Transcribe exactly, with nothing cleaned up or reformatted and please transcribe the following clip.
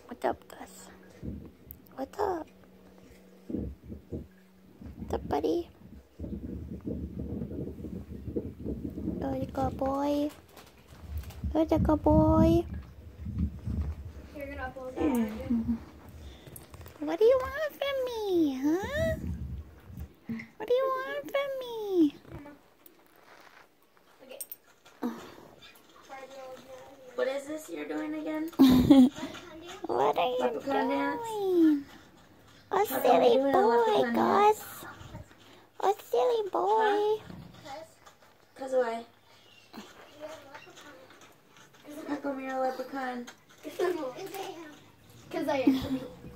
What's up, Gus? What's up? What's up, buddy? Oh, you good boy. Who's a good boy? You're gonna upload that, aren't you? What do you want from me, huh? What do you want from me? Okay. What is this you're doing again? What are you Leprechaun dance? doing? A How come silly you're doing a boy, leprechaun dance? Gus. A silly boy. Cause why? How come you're a leprechaun? Because I am.